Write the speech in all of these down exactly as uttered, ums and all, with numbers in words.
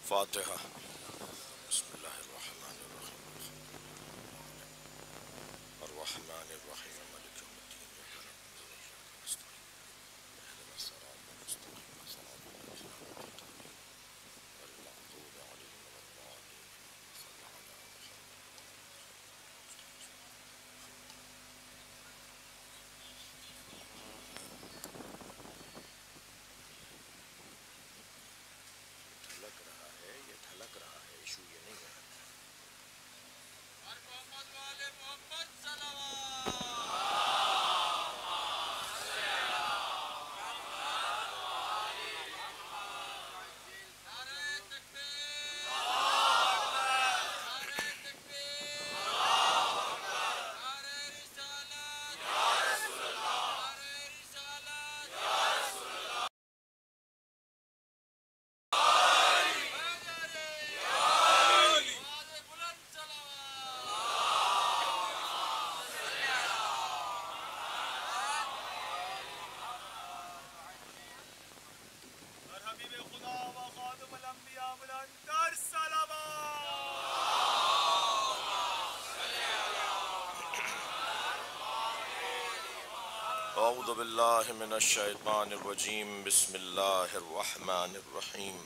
فاتحہ۔ بسم اللہ الرحمن الرحیم الرحمن الرحیم مالک یوم الدین اهدنا الصراط المستقیم صراط الذین انعمت علیہم غیر المغضوب علیہم ولا الضالین صلی علی محمد۔ ڈھلک رہا ہے یہ ڈھلک رہا ہے، ایشو یہ نہیں ہے۔ محمد والے محمد صلوات نعرہ تکبیر نعرہ تکبیر نعرہ رسالت نعرہ رسالت آواز بلند اور حبیب خدا و خاتم الانبیاء بلند در صلوات۔ اعوذ باللہ من الشیطان الرجیم، بسم اللہ الرحمن الرحیم۔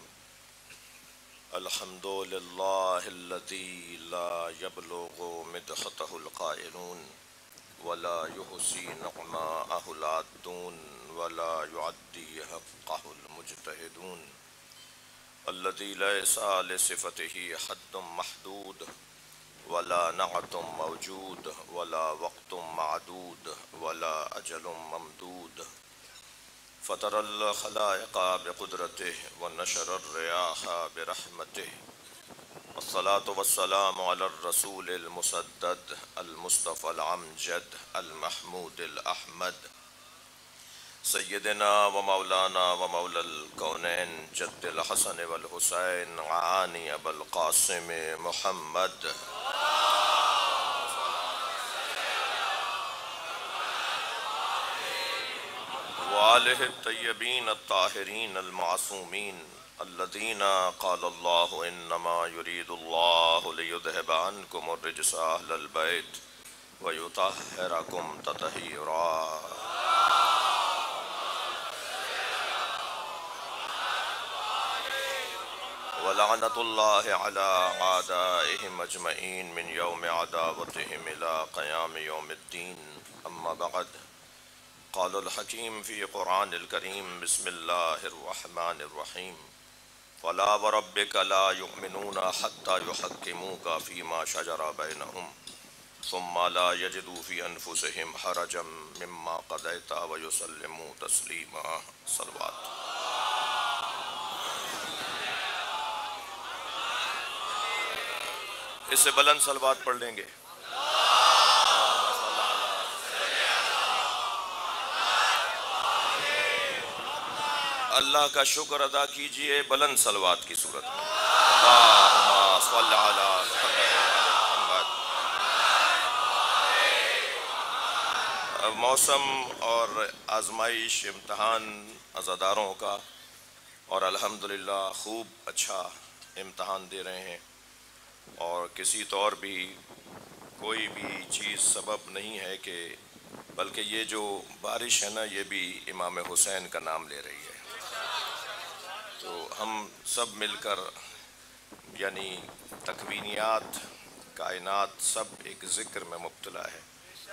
الحمد للہ الذی لا یبلغ مدحتہ القائلون ولا یحصی نعماءہ العادون ولا یعدی حقہ المجتہدون، الذی لیس لصفتہ حد محدود ولا نعت موجود ولا وقت معدود ولا اجل ممدود، فطر الخلائق بقدرته ونشر الرياح برحمته، والصلاة والسلام على الرسول المسدد المصطفى العمجد المحمود الأحمد، سیدنا ومولانا ومولا الكونین جد الحسن والحسین عانی ابو القاسم محمد، وآلہ الطیبین الطاہرین المعصومین الذین قال اللہ انما یرید اللہ لیذہب عنکم الرجس اہل البیت ویطہرکم تطہیرا۔ ولعنت اللہ علی اعدائہم اجمعین من یوم عداوتہم الى قیام یوم الدین، اما بعد، قال الحکیم فی قرآن الکریم، بسم اللہ الرحمن الرحیم، فلا وربک لا یؤمنون حتی یحکموک فیما شجر بینہم ثم لا یجدوا فی انفسہم حرجا مما قضیت ویسلموا تسلیما۔ صلوات۔ اس سے بلند صلوات پڑھ لیں گے۔ اللہ کا شکر ادا کیجئے بلند صلوات کی صورت میں۔ اللہم صل علی محمد۔ موسم اور آزمائش امتحان عزاداروں کا، اور الحمدللہ خوب اچھا امتحان دے رہے ہیں، اور کسی طور بھی کوئی بھی چیز سبب نہیں ہے کہ، بلکہ یہ جو بارش ہے نا یہ بھی امام حسین کا نام لے رہی ہے۔ تو ہم سب مل کر یعنی تکوینیات کائنات سب ایک ذکر میں مبتلا ہے،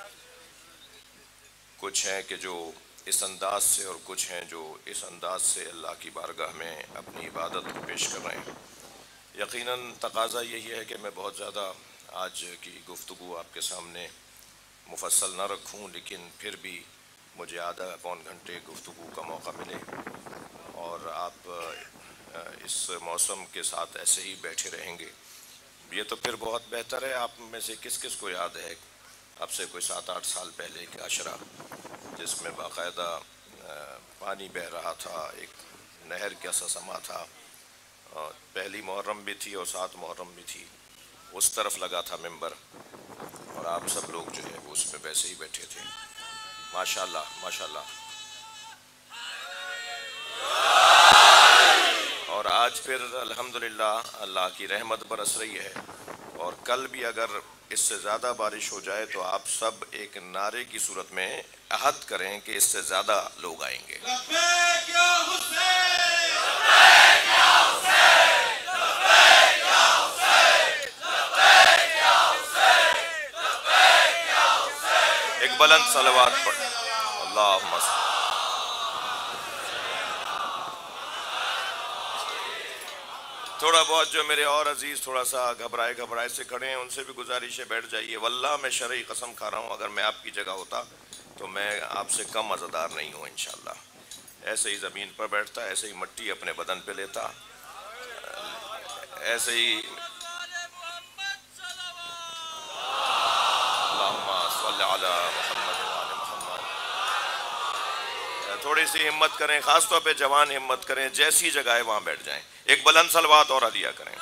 کچھ ہیں کہ جو اس انداز سے اور کچھ ہیں جو اس انداز سے اللہ کی بارگاہ میں اپنی عبادت کو پیش کر رہے ہیں۔ یقیناً تقاضا یہی ہے کہ میں بہت زیادہ آج کی گفتگو آپ کے سامنے مفصل نہ رکھوں، لیکن پھر بھی مجھے آدھا پون گھنٹے گفتگو کا موقع ملے، اور آپ اس موسم کے ساتھ ایسے ہی بیٹھے رہیں گے۔ یہ تو پھر بہت بہتر ہے۔ آپ میں سے کس کس کو یاد ہے اب سے کوئی سات آٹھ سال پہلے ایک عشرہ جس میں باقاعدہ پانی بہہ رہا تھا، ایک نہر کا سا سما تھا، پہلی محرم بھی تھی اور سات محرم بھی تھی، اس طرف لگا تھا ممبر، اور آپ سب لوگ جو ہے وہ اس میں ویسے ہی بیٹھے تھے۔ ماشاءاللہ ماشاءاللہ۔ اور آج آج پھر الحمدللہ اللہ کی رحمت برس رہی ہے، اور کل بھی اگر اس سے زیادہ بارش ہو جائے تو آپ سب ایک نعرے کی صورت میں عہد کریں کہ اس سے زیادہ لوگ آئیں گے۔ لبیک یا حسین، لبیک یا حسین، لبیک یا حسین، لبیک یا حسین، لبیک یا حسین۔ ایک بلند صلوات پڑھ، اللہم صل۔ تھوڑا بہت جو میرے اور عزیز تھوڑا سا گھبرائے گھبرائے سے کھڑے ہیں، ان سے بھی گزارش ہے بیٹھ جائیے۔ واللہ میں شرعی قسم کھا رہا ہوں، اگر میں آپ کی جگہ ہوتا تو میں آپ سے کم عزادار نہیں ہوں انشاءاللہ۔ ایسے ہی زمین پر بیٹھتا، ایسے ہی مٹی اپنے بدن پہ لیتا، ایسے ہی اللہم صل علی محمد وعلی محمد۔ تھوڑی سی ہمت کریں، خاص طور پہ جوان ہمت کریں، جیسی جگہ ہے وہاں بیٹھ جائیں۔ ایک بلند صلوات اور عطیہ کریں۔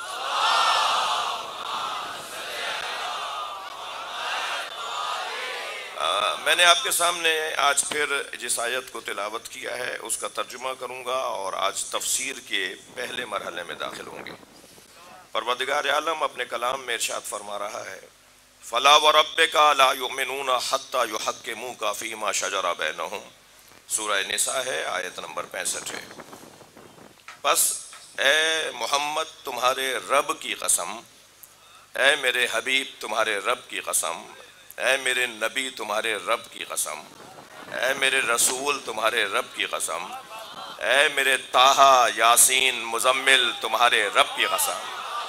میں نے آپ کے سامنے آج پھر جس آیت کو تلاوت کیا ہے اس کا ترجمہ کروں گا، اور آج تفسیر کے پہلے مرحلے میں داخل ہوں گے۔ پروردگار عالم اپنے کلام میں ارشاد فرما رہا ہے، فَلَا وَرَبِّكَ لَا يُؤْمِنُونَ حَتَّى يُحَكِّمُوكَ فِي مَا شَجَرَ بَيْنَهُمْ۔ سورہ نساء ہے، آیت نمبر پینسٹھ ہے۔ پس اے محمد تمہارے رب کی قسم، اے میرے حبیب تمہارے رب کی قسم، اے میرے نبی تمہارے رب کی قسم، اے میرے رسول تمہارے رب کی قسم، اے میرے طٰہٰ یاسین مزمل تمہارے رب کی قسم،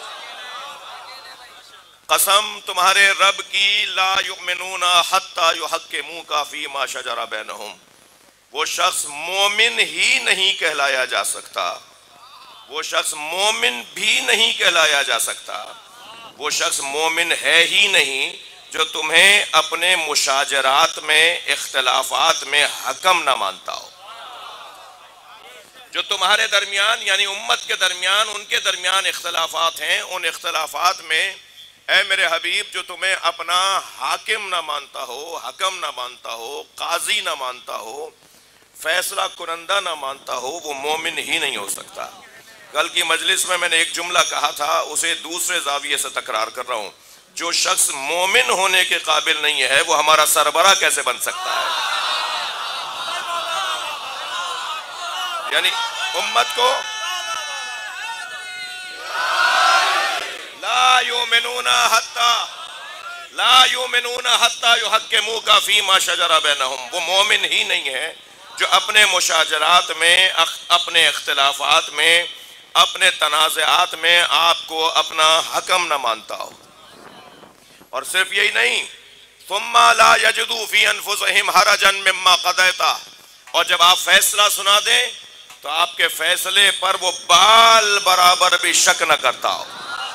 قسم تمہارے رب کی، لا یؤمنون حتی یحکموک فیما شجر بینہم، وہ شخص مومن ہی نہیں کہلایا جا سکتا، وہ شخص مومن بھی نہیں کہلایا جا سکتا، وہ شخص مومن ہے ہی نہیں جو تمہیں اپنے مشاجرات میں، اختلافات میں حکم نہ مانتا ہو، جو تمہارے درمیان یعنی امت کے درمیان ان کے درمیان اختلافات ہیں، ان اختلافات میں اے میرے حبیب جو تمہیں اپنا حاکم نہ مانتا ہو، حکم نہ مانتا ہو، قاضی نہ مانتا ہو، فیصلہ کنندہ نہ مانتا ہو، وہ مومن ہی نہیں ہو سکتا۔ کل کی مجلس میں میں نے ایک جملہ کہا تھا، اسے دوسرے زاویے سے تکرار کر رہا ہوں، جو شخص مومن ہونے کے قابل نہیں ہے وہ ہمارا سربراہ کیسے بن سکتا ہے؟ یعنی امت کو لا یؤمنون حتی لا یؤمنون حتی یحکموک فیما شجر بینہم، وہ مومن ہی نہیں ہے جو اپنے مشاجرات میں، اپنے اختلافات میں، اپنے تنازعات میں آپ کو اپنا حکم نہ مانتا ہو۔ اور صرف یہی نہیں، ثم لا یجدوا فی انفسہم حرجا مما قضیت، اور جب آپ فیصلہ سنا دیں تو آپ کے فیصلے پر وہ بال برابر بھی شک نہ کرتا ہو،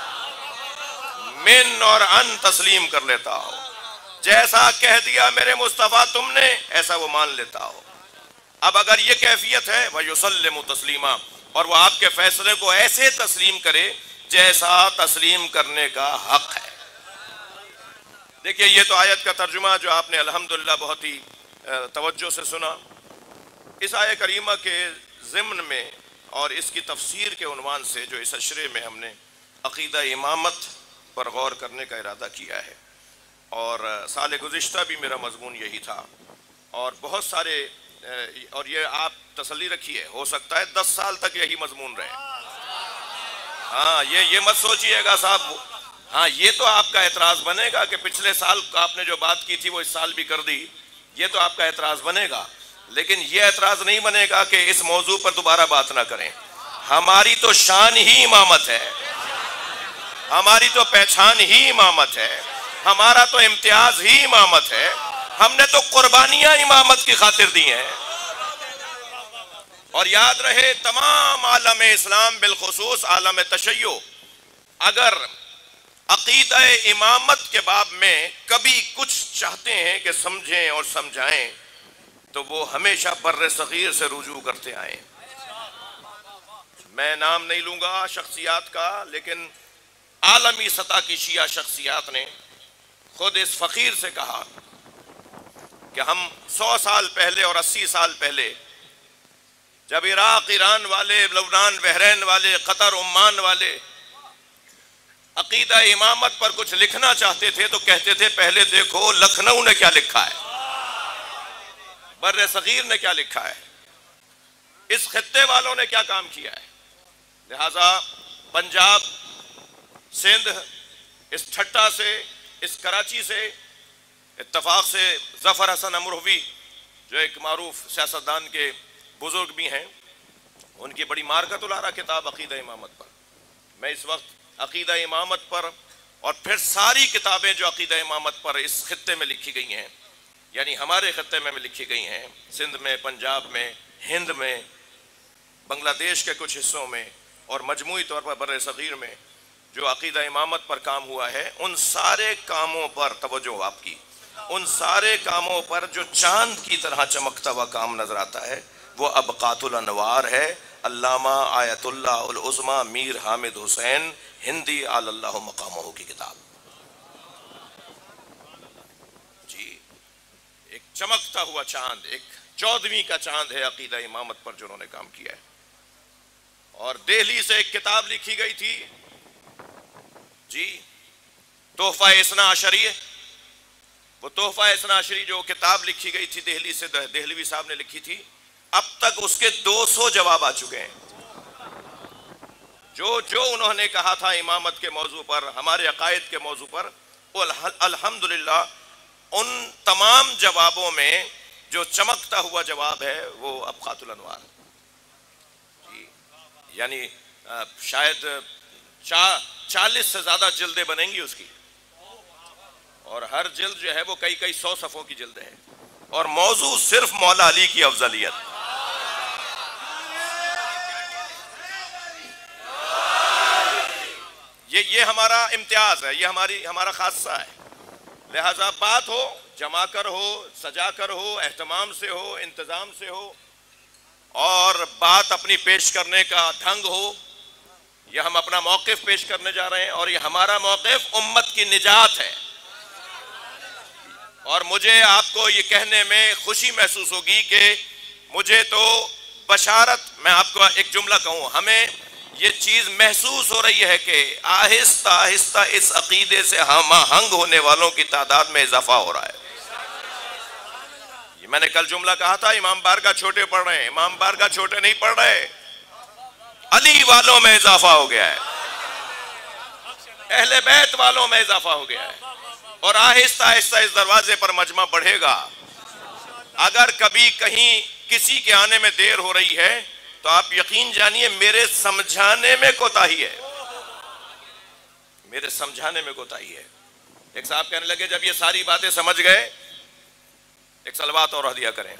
من اور ان تسلیم کر لیتا ہو، جیسا کہہ دیا میرے مصطفیٰ تم نے ایسا وہ مان لیتا ہو۔ اب اگر یہ کیفیت ہے وَيُسَلِّمُ تَسْلِيمًا، اور وہ آپ کے فیصلے کو ایسے تسلیم کرے جیسا تسلیم کرنے کا حق ہے۔ دیکھیے یہ تو آیت کا ترجمہ جو آپ نے الحمدللہ بہت ہی توجہ سے سنا۔ اس آیت کریمہ کے ضمن میں اور اس کی تفسیر کے عنوان سے جو اس اشرے میں ہم نے عقیدہ امامت پر غور کرنے کا ارادہ کیا ہے، اور سال گزشتہ بھی میرا مضمون یہی تھا، اور بہت سارے اور یہ آپ تسلی رکھیے ہو سکتا ہے دس سال تک یہی مضمون رہے۔ ہاں یہ یہ مت سوچئے گا صاحب، ہاں یہ تو آپ کا اعتراض بنے گا کہ پچھلے سال آپ نے جو بات کی تھی وہ اس سال بھی کر دی، یہ تو آپ کا اعتراض بنے گا، لیکن یہ اعتراض نہیں بنے گا کہ اس موضوع پر دوبارہ بات نہ کریں۔ ہماری تو شان ہی امامت ہے، ہماری تو پہچان ہی امامت ہے، ہمارا تو امتیاز ہی امامت ہے، ہم نے تو قربانیاں امامت کی خاطر دی ہیں۔ اور یاد رہے تمام عالم اسلام بالخصوص عالم تشیع اگر عقیدہ امامت کے باب میں کبھی کچھ چاہتے ہیں کہ سمجھیں اور سمجھائیں تو وہ ہمیشہ بر صغیر سے رجوع کرتے آئیں۔ میں نام نہیں لوں گا شخصیات کا، لیکن عالمی سطح کی شیعہ شخصیات نے خود اس فقیر سے کہا کہ ہم سو سال پہلے اور اسی سال پہلے جب عراق، ایران والے، لبنان، بحرین والے، قطر، عمان والے عقیدہ امامت پر کچھ لکھنا چاہتے تھے تو کہتے تھے پہلے دیکھو لکھنؤ نے کیا لکھا ہے، بر صغیر نے کیا لکھا ہے، اس خطے والوں نے کیا کام کیا ہے۔ لہذا پنجاب، سندھ، اس ٹھٹا سے، اس کراچی سے، اتفاق سے ظفر حسن امروہوی جو ایک معروف سیاستدان کے بزرگ بھی ہیں، ان کی بڑی مارکت الارا کتاب عقیدہ امامت پر، میں اس وقت عقیدہ امامت پر اور پھر ساری کتابیں جو عقیدہ امامت پر اس خطے میں لکھی گئی ہیں، یعنی ہمارے خطے میں لکھی گئی ہیں، سندھ میں، پنجاب میں، ہند میں، بنگلہ دیش کے کچھ حصوں میں اور مجموعی طور پر بر صغیر میں جو عقیدہ امامت پر کام ہوا ہے، ان سارے کاموں پر توجہ آپ کی، ان سارے کاموں پر جو چاند کی طرح چمکتا ہوا کام نظر آتا ہے وہ ابقات الانوار ہے، علامہ آیت اللہ العظمی میر حامد حسین ہندی آل اللہ مقامہ کی کتاب۔ جی، ایک چمکتا ہوا چاند، ایک چودھویں کا چاند ہے عقیدہ امامت پر جو انہوں نے کام کیا ہے۔ اور دہلی سے ایک کتاب لکھی گئی تھی، جی، تحفہ اثنا عشری، وہ تحفہ اثنا عشری جو کتاب لکھی گئی تھی دہلی سے، دہلوی صاحب نے لکھی تھی، اب تک اس کے دو سو جواب آ چکے ہیں۔ جو جو انہوں نے کہا تھا امامت کے موضوع پر، ہمارے عقائد کے موضوع پر، الحمدللہ ان تمام جوابوں میں جو چمکتا ہوا جواب ہے وہ ابقات الانوار، جی، یعنی شاید چالیس سے زیادہ جلدیں بنیں گی اس کی، اور ہر جلد جو ہے وہ کئی کئی سو صفحوں کی جلد ہے، اور موضوع صرف مولا علی کی افضلیت۔ یہ یہ ہمارا امتیاز ہے، یہ ہماری ہمارا خاصہ ہے۔ لہذا بات ہو جما کر ہو، سجا کر ہو، اہتمام سے ہو، انتظام سے ہو، اور بات اپنی پیش کرنے کا ڈھنگ ہو، یہ ہم اپنا موقف پیش کرنے جا رہے ہیں، اور یہ ہمارا موقف امت کی نجات ہے۔ اور مجھے آپ کو یہ کہنے میں خوشی محسوس ہوگی کہ مجھے تو بشارت، میں آپ کو ایک جملہ کہوں، ہمیں یہ چیز محسوس ہو رہی ہے کہ آہستہ آہستہ اس عقیدے سے ہم آہنگ ہونے والوں کی تعداد میں اضافہ ہو رہا ہے۔ یہ میں نے کل جملہ کہا تھا، امام بارگاہ چھوٹے پڑھ رہے ہیں، امام بارگاہ چھوٹے نہیں پڑھ رہے، علی والوں میں اضافہ ہو گیا ہے، اہل بیت والوں میں اضافہ ہو گیا ہے، اور آہستہ آہستہ اس دروازے پر مجمع بڑھے گا۔ اگر کبھی کہیں کسی کے آنے میں دیر ہو رہی ہے تو آپ یقین جانیے میرے سمجھانے میں کوتاہی ہے، میرے سمجھانے میں کوتاہی ہے۔ ایک صاحب کہنے لگے جب یہ ساری باتیں سمجھ گئے ایک صلوات اور ہدیہ کریں۔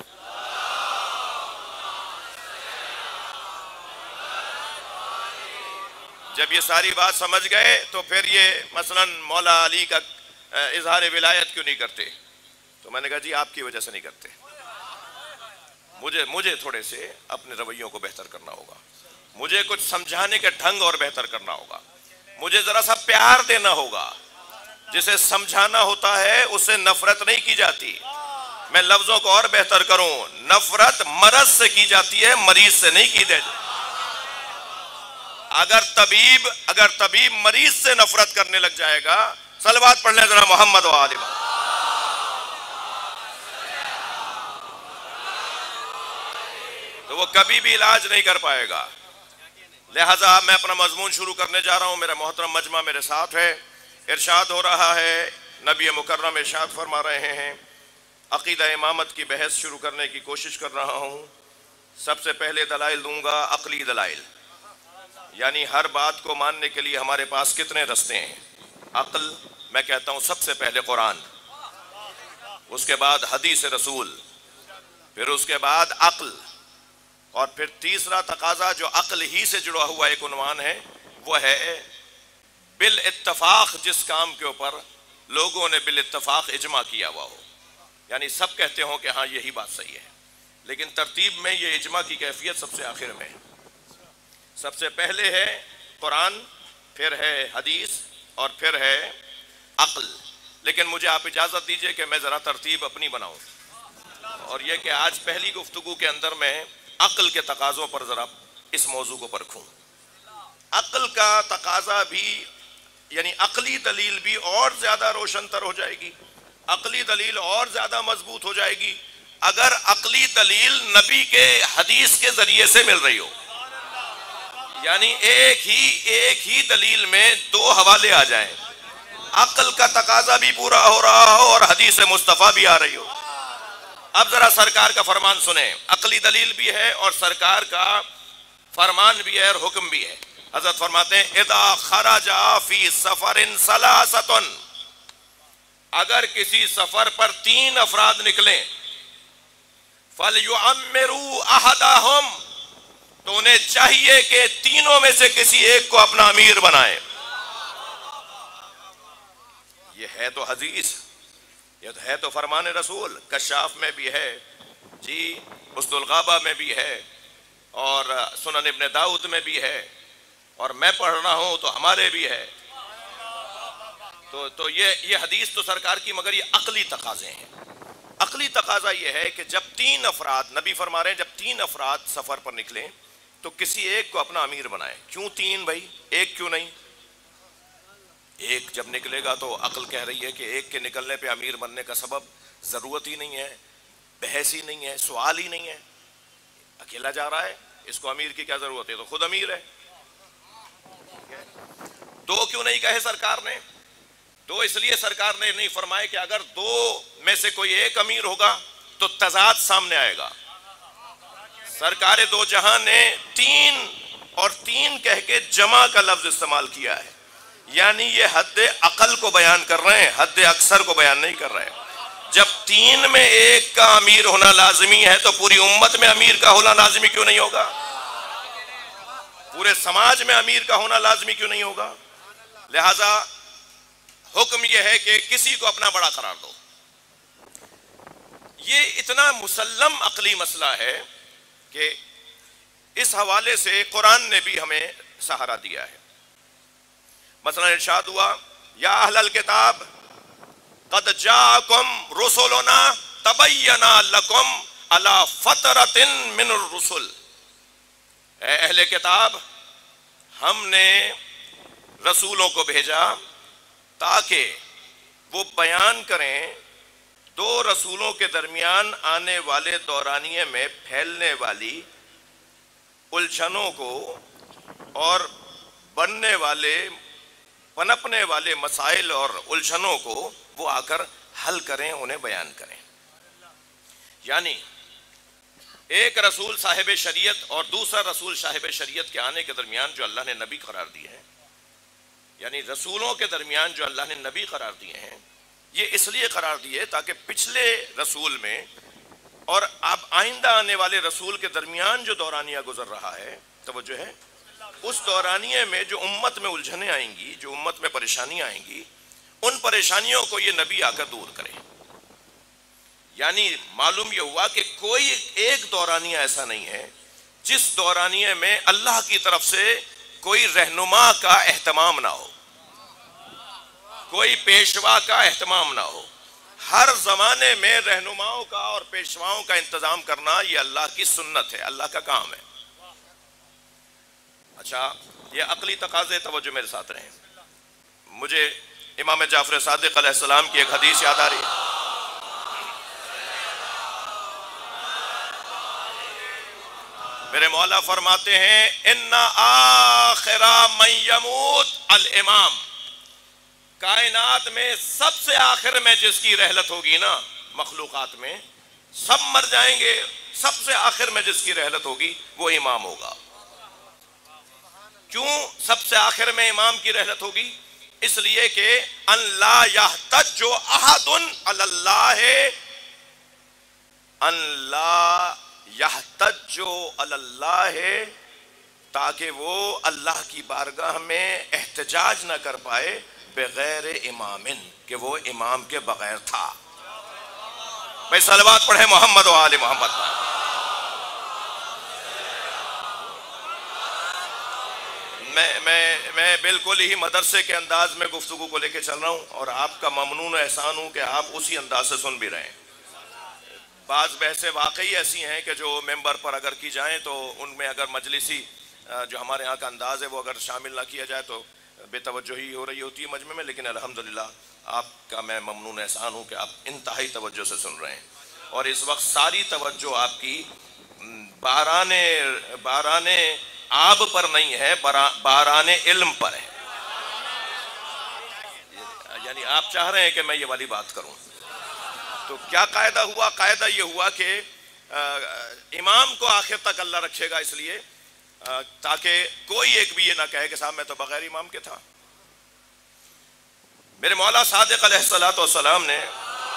جب یہ ساری بات سمجھ گئے تو پھر یہ مثلا مولا علی کا اظہار ولایت کیوں نہیں کرتے؟ تو میں نے کہا جی آپ کی وجہ سے نہیں کرتے، مجھے مجھے تھوڑے سے اپنے رویوں کو بہتر کرنا ہوگا، مجھے کچھ سمجھانے کے ڈھنگ اور بہتر کرنا ہوگا، مجھے ذرا سا پیار دینا ہوگا۔ جسے سمجھانا ہوتا ہے اسے نفرت نہیں کی جاتی۔ میں لفظوں کو اور بہتر کروں، نفرت مرض سے کی جاتی ہے، مریض سے نہیں کی جاتی۔ اگر طبیب اگر طبیب مریض سے نفرت کرنے لگ جائے گا، صلوات پڑھ لیں ذرا محمد و آل محمد، تو وہ کبھی بھی علاج نہیں کر پائے گا۔ لہٰذا میں اپنا مضمون شروع کرنے جا رہا ہوں، میرا محترم مجمع میرے ساتھ ہے۔ ارشاد ہو رہا ہے، نبی مکرم ارشاد فرما رہے ہیں، عقیدہ امامت کی بحث شروع کرنے کی کوشش کر رہا ہوں۔ سب سے پہلے دلائل دوں گا، عقلی دلائل، یعنی ہر بات کو ماننے کے لیے ہمارے پاس کتنے رستے ہیں۔ عقل، میں کہتا ہوں سب سے پہلے قرآن، اس کے بعد حدیث رسول، پھر اس کے بعد عقل، اور پھر تیسرا تقاضا جو عقل ہی سے جڑا ہوا ایک عنوان ہے وہ ہے بالاتفاق، جس کام کے اوپر لوگوں نے بالاتفاق اجماع کیا ہوا ہو، یعنی سب کہتے ہوں کہ ہاں یہی بات صحیح ہے، لیکن ترتیب میں یہ اجماع کی کیفیت سب سے آخر میں ہے۔ سب سے پہلے ہے قرآن، پھر ہے حدیث، اور پھر ہے عقل۔ لیکن مجھے آپ اجازت دیجئے کہ میں ذرا ترتیب اپنی بناؤں، اور یہ کہ آج پہلی گفتگو کے اندر میں عقل کے تقاضوں پر ذرا اس موضوع کو پرکھوں. عقل کا تقاضا بھی یعنی عقلی دلیل بھی اور زیادہ روشن تر ہو جائے گی, عقلی دلیل اور زیادہ مضبوط ہو جائے گی اگر عقلی دلیل نبی کے حدیث کے ذریعے سے مل رہی ہو. یعنی ایک ہی ایک ہی دلیل میں دو حوالے آ جائیں, عقل کا تقاضا بھی پورا ہو رہا ہو اور حدیث مصطفیٰ بھی آ رہی ہو. اب ذرا سرکار کا فرمان سنیں, عقلی دلیل بھی ہے اور سرکار کا فرمان بھی ہے اور حکم بھی ہے. حضرت فرماتے ہیں اذا خرج فی سفر ثلاثۃ, اگر کسی سفر پر تین افراد نکلیں, فلیعمروا احدہم, تو انہیں چاہیے کہ تینوں میں سے کسی ایک کو اپنا امیر بنائے. یہ ہے تو حدیث, یہ ہے تو فرمان رسول, کشاف میں بھی ہے جی, اسد الغابہ میں بھی ہے اور سنن ابن داؤد میں بھی ہے, اور میں پڑھ رہا ہوں تو ہمارے بھی ہے. تو تو یہ یہ حدیث تو سرکار کی, مگر یہ عقلی تقاضے ہیں. عقلی تقاضا یہ ہے کہ جب تین افراد, نبی فرما رہے ہیں جب تین افراد سفر پر نکلیں تو کسی ایک کو اپنا امیر بنائیں. کیوں تین بھائی, ایک کیوں نہیں؟ ایک جب نکلے گا تو عقل کہہ رہی ہے کہ ایک کے نکلنے پہ امیر بننے کا سبب ضرورت ہی نہیں ہے, بحث ہی نہیں ہے, سوال ہی نہیں ہے. اکیلا جا رہا ہے, اس کو امیر کی کیا ضرورت ہے, تو خود امیر ہے. دو کیوں نہیں کہے سرکار نے؟ دو اس لیے سرکار نے نہیں فرمائے کہ اگر دو میں سے کوئی ایک امیر ہوگا تو تضاد سامنے آئے گا. سرکار دو جہاں نے تین اور تین کہہ کے جمع کا لفظ استعمال کیا ہے, یعنی یہ حد عقل کو بیان کر رہے ہیں, حد اکثر کو بیان نہیں کر رہے ہیں. جب تین میں ایک کا امیر ہونا لازمی ہے تو پوری امت میں امیر کا ہونا لازمی کیوں نہیں ہوگا؟ پورے سماج میں امیر کا ہونا لازمی کیوں نہیں ہوگا؟ لہذا حکم یہ ہے کہ کسی کو اپنا بڑا قرار دو. یہ اتنا مسلم عقلی مسئلہ ہے کہ اس حوالے سے قرآن نے بھی ہمیں سہارا دیا ہے. مثلا ارشاد ہوا یا اہل الکتاب قد جاءکم رسلنا تبینا لکم علی فترۃ من الرسل, اے اہل کتاب ہم نے رسولوں کو بھیجا تاکہ وہ بیان کریں دو رسولوں کے درمیان آنے والے دورانیے میں پھیلنے والی الجھنوں کو اور بننے والے پنپنے والے مسائل اور الجھنوں کو وہ آ کر حل کریں, انہیں بیان کریں. یعنی ایک رسول صاحب شریعت اور دوسرا رسول صاحب شریعت کے آنے کے درمیان جو اللہ نے نبی قرار دیے ہیں, یعنی رسولوں کے درمیان جو اللہ نے نبی قرار دیے ہیں, یہ اس لیے قرار دیے تاکہ پچھلے رسول میں اور اب آئندہ آنے والے رسول کے درمیان جو دورانیہ گزر رہا ہے, توجہ ہے, اس دورانیے میں جو امت میں الجھنیں آئیں گی, جو امت میں پریشانیاں آئیں گی, ان پریشانیوں کو یہ نبی آ کر دور کرے. یعنی معلوم یہ ہوا کہ کوئی ایک دورانیہ ایسا نہیں ہے جس دورانیے میں اللہ کی طرف سے کوئی رہنما کا اہتمام نہ ہو, کوئی پیشوا کا اہتمام نہ ہو. ہر زمانے میں رہنماؤں کا اور پیشواؤں کا انتظام کرنا یہ اللہ کی سنت ہے, اللہ کا کام ہے. اچھا, یہ عقلی تقاضے, توجہ میرے ساتھ رہیں. مجھے امام جعفر صادق علیہ السلام کی ایک حدیث یاد آ رہی ہے. میرے مولا فرماتے ہیں ان آخر من یموت الامام, کائنات میں سب سے آخر میں جس کی رحلت ہوگی نا, مخلوقات میں سب مر جائیں گے, سب سے آخر میں جس کی رحلت ہوگی وہ امام ہوگا. کیوں سب سے آخر میں امام کی رحلت ہوگی؟ اس لیے کہ ان لا یحتج احد علی اللہ, ان لا یحتج علی اللہ, تاکہ وہ اللہ کی بارگاہ میں احتجاج نہ کر پائے بغیر امام, کہ وہ امام کے بغیر تھا. بھائی صلوات پڑھے محمد و آل محمد. میں میں میں بالکل ہی مدرسے کے انداز میں گفتگو کو لے کے چل رہا ہوں اور آپ کا ممنون احسان ہوں کہ آپ اسی انداز سے سن بھی رہے ہیں. بعض بحثیں واقعی ایسی ہیں کہ جو ممبر پر اگر کی جائیں تو ان میں اگر مجلسی جو ہمارے یہاں کا انداز ہے وہ اگر شامل نہ کیا جائے تو بے توجہی ہو رہی ہوتی ہے مجمع میں، لیکن الحمدللہ آپ کا میں ممنون احسان ہوں کہ آپ انتہائی توجہ سے سن رہے ہیں، اور اس وقت ساری توجہ آپ کی باران باران آب پر نہیں ہے، باران علم پر ہے. یعنی آپ چاہ رہے ہیں کہ میں یہ والی بات کروں. تو کیا قاعدہ ہوا؟ قاعدہ یہ ہوا کہ امام کو آخر تک اللہ رکھے گا، اس لیے تاکہ کوئی ایک بھی یہ نہ کہے کہ صاحب میں تو بغیر امام کے تھا. میرے مولا صادق علیہ الصلوۃ والسلام نے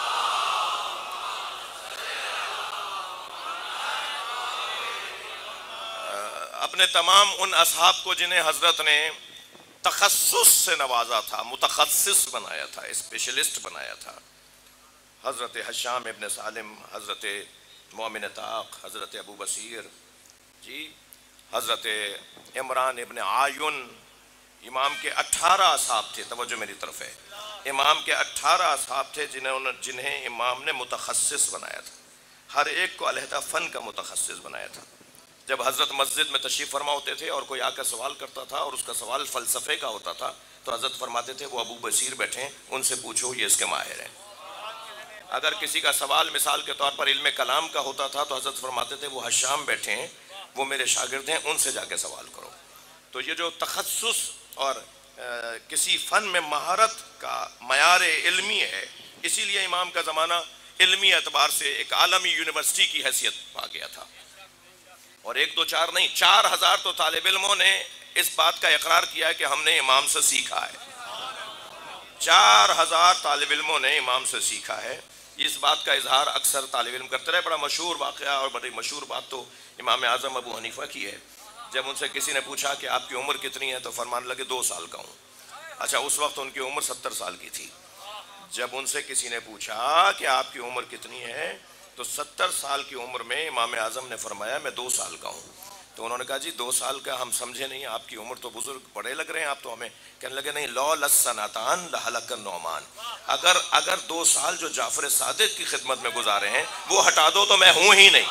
اپنے تمام ان اصحاب کو جنہیں حضرت نے تخصص سے نوازا تھا، متخصص بنایا تھا، اسپیشلسٹ بنایا تھا، حضرت حشام ابن سالم، حضرت مومن طاق، حضرت ابو بصیر جی، حضرت عمران ابن عایون. امام کے اٹھارہ اصحاب تھے، توجہ میری طرف ہے، امام کے اٹھارہ اصحاب تھے جنہوں جنہیں امام نے متخصص بنایا تھا، ہر ایک کو علیحدہ فن کا متخصص بنایا تھا. جب حضرت مسجد میں تشریف فرما ہوتے تھے اور کوئی آ کر سوال کرتا تھا اور اس کا سوال فلسفے کا ہوتا تھا تو حضرت فرماتے تھے وہ ابو بصیر بیٹھے ہیں، ان سے پوچھو، یہ اس کے ماہر ہیں. اگر کسی کا سوال مثال کے طور پر علم کلام کا ہوتا تھا تو حضرت فرماتے تھے وہ حشام بیٹھے ہیں، وہ میرے شاگرد ہیں، ان سے جا کے سوال کرو. تو یہ جو تخصص اور کسی فن میں مہارت کا معیار علمی ہے، اسی لیے امام کا زمانہ علمی اعتبار سے ایک عالمی یونیورسٹی کی حیثیت پا گیا تھا. اور ایک دو چار نہیں، چار ہزار تو طالب علموں نے اس بات کا اقرار کیا ہے کہ ہم نے امام سے سیکھا ہے. چار ہزار طالب علموں نے امام سے سیکھا ہے. اس بات کا اظہار اکثر طالب علم کرتے رہے. بڑا مشہور واقعہ اور بڑی مشہور بات تو امام اعظم ابو حنیفہ کی ہے. جب ان سے کسی نے پوچھا کہ آپ کی عمر کتنی ہے تو فرمانے لگے دو سال کا ہوں. اچھا، اس وقت ان کی عمر ستر سال کی تھی. جب ان سے کسی نے پوچھا کہ آپ کی عمر کتنی ہے تو ستر سال کی عمر میں امام اعظم نے فرمایا میں دو سال کا ہوں. تو انہوں نے کہا جی دو سال کا ہم سمجھے نہیں، آپ کی عمر تو بزرگ بڑے لگ رہے ہیں آپ تو ہمیں. کہنے لگے نہیں، لو لسنتان لہلک النعمان، اگر اگر دو سال جو جعفر صادق کی خدمت میں گزارے ہیں وہ ہٹا دو تو میں ہوں ہی نہیں.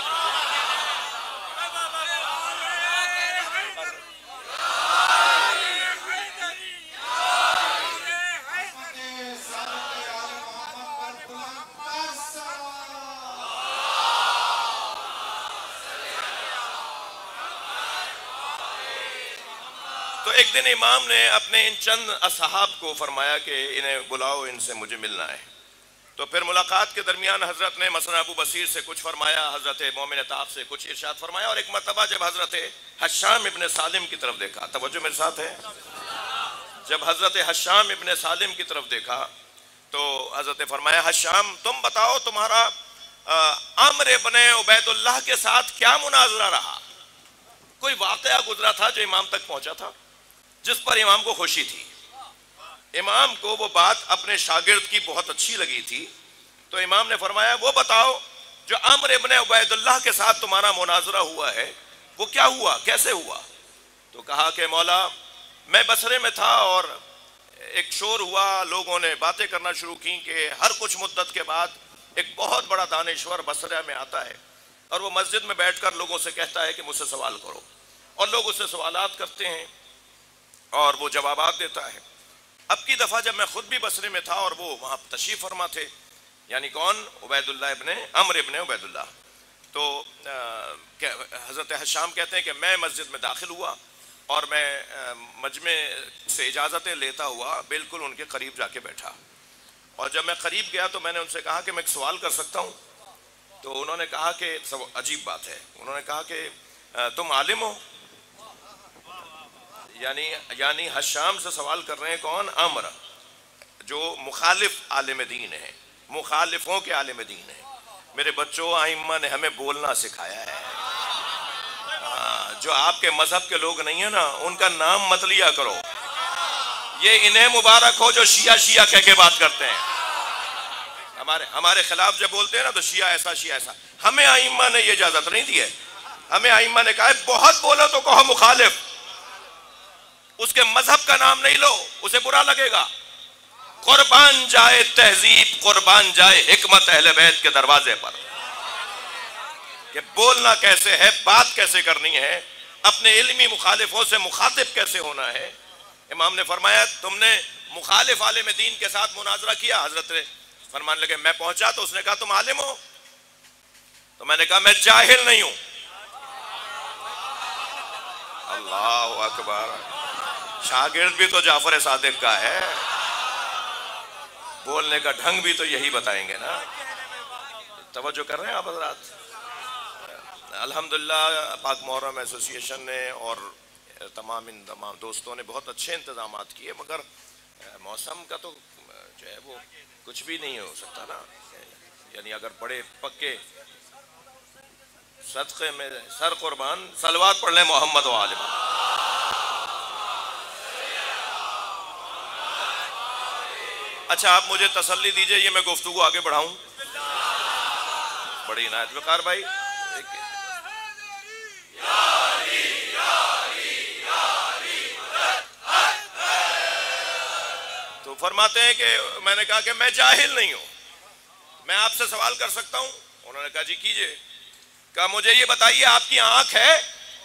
تو ایک دن امام نے اپنے ان چند اصحاب کو فرمایا کہ انہیں بلاؤ، ان سے مجھے ملنا ہے. تو پھر ملاقات کے درمیان حضرت نے مثلا ابو بصیر سے کچھ فرمایا، حضرت مومن طاق سے کچھ ارشاد فرمایا، اور ایک مرتبہ جب حضرت حشام ابن سالم کی طرف دیکھا، توجہ میرے ساتھ ہے، جب حضرت حشام ابن سالم کی طرف دیکھا تو حضرت فرمایا حشام تم بتاؤ تمہارا عمرو ابن عبید اللہ کے ساتھ کیا مناظرہ رہا؟ کوئی واقعہ گزرا تھا جو امام تک پہنچا تھا جس پر امام کو خوشی تھی. امام کو وہ بات اپنے شاگرد کی بہت اچھی لگی تھی. تو امام نے فرمایا وہ بتاؤ جو عمرو ابن عبید اللہ کے ساتھ تمہارا مناظرہ ہوا ہے وہ کیا ہوا، کیسے ہوا؟ تو کہا کہ مولا میں بصرے میں تھا اور ایک شور ہوا، لوگوں نے باتیں کرنا شروع کی کہ ہر کچھ مدت کے بعد ایک بہت بڑا دانشور بصرہ میں آتا ہے اور وہ مسجد میں بیٹھ کر لوگوں سے کہتا ہے کہ مجھ سے سوال کرو، اور لوگ اس سے سوالات کرتے ہیں اور وہ جوابات دیتا ہے. اب کی دفعہ جب میں خود بھی بصرے میں تھا اور وہ وہاں تشریف فرما تھے، یعنی کون؟ عبید اللہ ابن عمرو ابن عبید اللہ. تو حضرت حشام کہتے ہیں کہ میں مسجد میں داخل ہوا اور میں مجمع سے اجازتیں لیتا ہوا بالکل ان کے قریب جا کے بیٹھا، اور جب میں قریب گیا تو میں نے ان سے کہا کہ میں ایک سوال کر سکتا ہوں؟ تو انہوں نے کہا کہ عجیب بات ہے، انہوں نے کہا کہ تم عالم ہو؟ یعنی یعنی حشام سے سوال کر رہے ہیں کون؟ عمرو، جو مخالف عالم دین ہے، مخالفوں کے عالم دین ہے. میرے بچوں، ائمہ نے ہمیں بولنا سکھایا ہے. جو آپ کے مذہب کے لوگ نہیں ہیں نا ان کا نام مت لیا کرو. یہ انہیں مبارک ہو جو شیعہ شیعہ کہہ کے بات کرتے ہیں. ہمارے ہمارے خلاف جب بولتے ہیں نا تو شیعہ ایسا شیعہ ایسا. ہمیں ائمہ نے یہ اجازت نہیں دی ہے. ہمیں ائمہ نے کہا ہے بہت بولو تو کہو مخالف، اس کے مذہب کا نام نہیں لو، اسے برا لگے گا. قربان جائے تہذیب، قربان جائے حکمت اہل بیت کے دروازے پر. کہ بولنا کیسے ہے، بات کیسے کرنی ہے، اپنے علمی مخالفوں سے مخاطب کیسے ہونا ہے۔ امام نے فرمایا تم نے مخالف عالم دین کے ساتھ مناظرہ کیا، حضرت فرمانے لگے میں پہنچا تو اس نے کہا تم عالم ہو؟ تو میں نے کہا میں جاہل نہیں ہوں۔ اللہ اکبر، شاگرد بھی تو جعفر صادق کا ہے، بولنے کا ڈھنگ بھی تو یہی بتائیں گے نا۔ توجہ کر رہے ہیں آپ حضرات؟ الحمدللہ پاک محرم ایسوسی ایشن نے اور تمام ان تمام دوستوں نے بہت اچھے انتظامات کیے، مگر موسم کا تو جو ہے وہ کچھ بھی نہیں ہو سکتا نا، یعنی اگر بڑے پکے صدقے میں سر قربان، صلوات پڑھ لیں محمد و آل محمد۔ اچھا آپ مجھے تسلی دیجئے، یہ میں گفتگو آگے بڑھاؤں؟ بڑی عنایت وقار بھائی تو فرماتے ہیں کہ میں نے کہا کہ میں جاہل نہیں ہوں، میں آپ سے سوال کر سکتا ہوں؟ انہوں نے کہا جی کیجئے۔ کہا مجھے یہ بتائیے آپ کی آنکھ ہے؟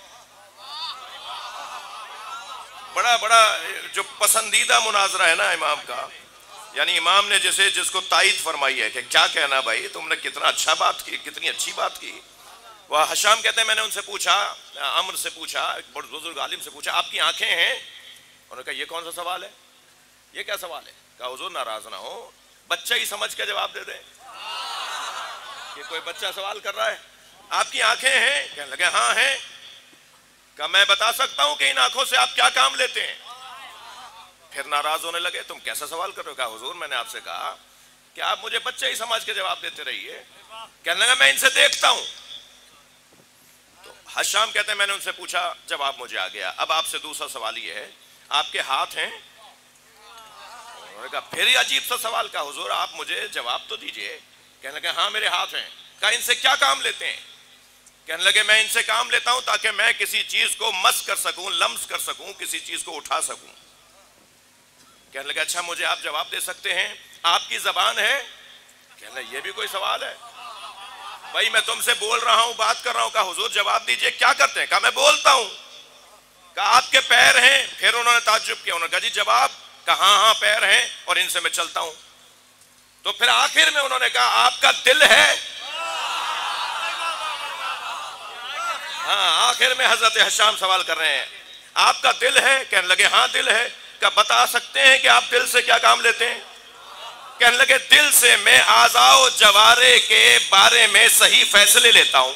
بڑا بڑا جو پسندیدہ مناظرہ ہے نا امام کا، یعنی امام نے جسے جس کو تائید فرمائی ہے کہ کیا کہنا بھائی، تم نے کتنا اچھا بات کی، کتنی اچھی بات کی۔ وہ حشام کہتے ہیں میں نے ان سے پوچھا، عمر سے پوچھا، ایک بڑے بزرگ عالم سے پوچھا آپ کی آنکھیں ہیں؟ انہوں نے کہا یہ کون سا سوال ہے، یہ کیا سوال ہے؟ کہا حضور ناراض نہ ہو، بچہ ہی سمجھ کے جواب دے دیں کہ کوئی بچہ سوال کر رہا ہے۔ آپ کی آنکھیں ہیں؟ کہنے لگے ہاں ہیں۔ کہا میں بتا سکتا ہوں کہ ان آنکھوں سے آپ کیا کام لیتے ہیں؟ پھر ناراض ہونے لگے، تم کیسا سوال کر رہے ہو؟ کہا حضور میں نے آپ سے کہا کہ آپ مجھے بچہ ہی سمجھ کے جواب دیتے رہیے۔ کہنے لگا میں ان سے دیکھتا ہوں۔ تو حشام کہتے ہیں میں نے ان سے پوچھا، جواب مجھے آ گیا۔ اب آپ سے دوسرا سوال یہ ہے آپ کے ہاتھ ہیں؟ انہوں نے کہا پھر ہی عجیب سا سوال، کہا حضور آپ مجھے جواب تو دیجئے۔ کہنے لگے ہاں میرے ہاتھ ہیں۔ کہا ان سے کیا کام لیتے ہیں؟ کہنے لگے میں ان سے کام لیتا ہوں تاکہ میں کسی چیز کو مس کر سکوں، لمس کر سکوں، کسی چیز کو اٹھا سکوں۔ کہنے لگے اچھا مجھے آپ جواب دے سکتے ہیں آپ کی زبان ہے؟ کہنے لگے یہ بھی کوئی سوال ہے بھائی، میں تم سے بول رہا ہوں، بات کر رہا ہوں۔ کہا حضور جواب دیجئے کیا کرتے ہیں؟ کہا میں بولتا ہوں۔ کہا آپ کے پیر ہیں؟ پھر انہوں نے تعجب کیا، انہوں نے کہا جی جواب؟ کہا ہاں ہاں پیر ہیں اور ان سے میں چلتا ہوں۔ تو پھر آخر میں انہوں نے کہا آپ کا دل ہے؟ ہاں آخر میں حضرت حشام سوال کر رہے ہیں آپ کا دل ہے؟ کہنے لگے ہاں دل ہے۔ کہا بتا سکتے ہیں کہ آپ دل سے کیا کام لیتے ہیں؟ کہنے لگے دل سے میں اعضاء و جوارے کے بارے میں صحیح فیصلے لیتا ہوں،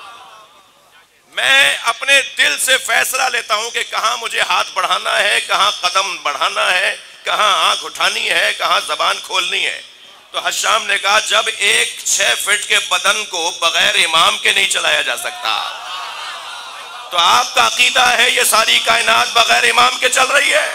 میں اپنے دل سے فیصلہ لیتا ہوں کہ کہاں مجھے ہاتھ بڑھانا ہے، کہاں قدم بڑھانا ہے، کہاں آنکھ اٹھانی ہے، کہاں زبان کھولنی ہے۔ تو حشام نے کہا جب ایک چھ فٹ کے بدن کو بغیر امام کے نہیں چلایا جا سکتا، تو آپ کا عقیدہ ہے یہ ساری کائنات بغیر امام کے چل رہی ہے؟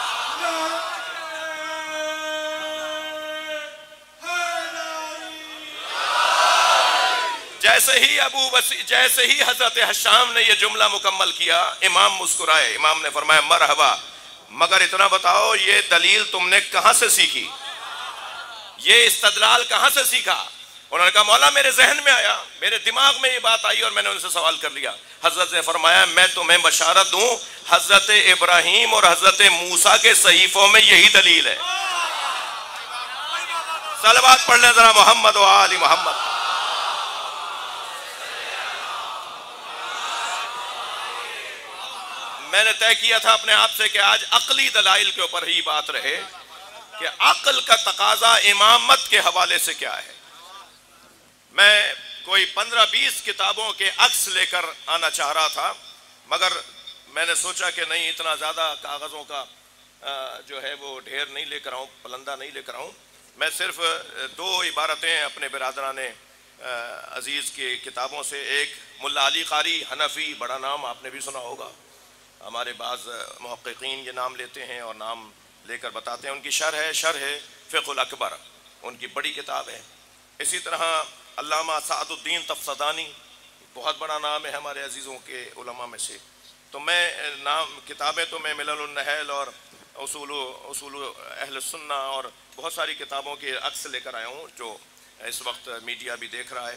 جیسے ہی ابو وسی جیسے ہی حضرت حشام نے یہ جملہ مکمل کیا، امام مسکرائے۔ امام نے فرمایا مرحبا، مگر اتنا بتاؤ یہ دلیل تم نے کہاں سے سیکھی، یہ استدلال کہاں سے سیکھا؟ انہوں نے کہا مولا میرے ذہن میں آیا، میرے دماغ میں یہ بات آئی اور میں نے ان سے سوال کر لیا۔ حضرت نے فرمایا میں تمہیں بشارت دوں، حضرت ابراہیم اور حضرت موسیٰ کے صحیفوں میں یہی دلیل ہے۔ صلوات پڑھ لیں ذرا محمد و آل محمد۔ میں نے طے کیا تھا اپنے آپ سے کہ آج عقلی دلائل کے اوپر ہی بات رہے کہ عقل کا تقاضا امامت کے حوالے سے کیا ہے۔ میں کوئی پندرہ بیس کتابوں کے عکس لے کر آنا چاہ رہا تھا، مگر میں نے سوچا کہ نہیں اتنا زیادہ کاغذوں کا جو ہے وہ ڈھیر نہیں لے کر آؤں، پلندہ نہیں لے کر آؤں۔ میں صرف دو عبارتیں اپنے برادران عزیز کی کتابوں سے، ایک ملا علی قاری حنفی، بڑا نام آپ نے بھی سنا ہوگا، ہمارے بعض محققین یہ نام لیتے ہیں اور نام لے کر بتاتے ہیں، ان کی شرح ہے شرح فقہ الاکبر، ان کی بڑی کتاب ہے۔ اسی طرح علامہ سعد الدین تفسدانی، بہت بڑا نام ہے ہمارے عزیزوں کے علماء میں سے۔ تو میں نام کتابیں تو میں ملل النحل اور اصول اصول اہل السنہ اور بہت ساری کتابوں کے عکس لے کر آیا ہوں جو اس وقت میڈیا بھی دیکھ رہا ہے۔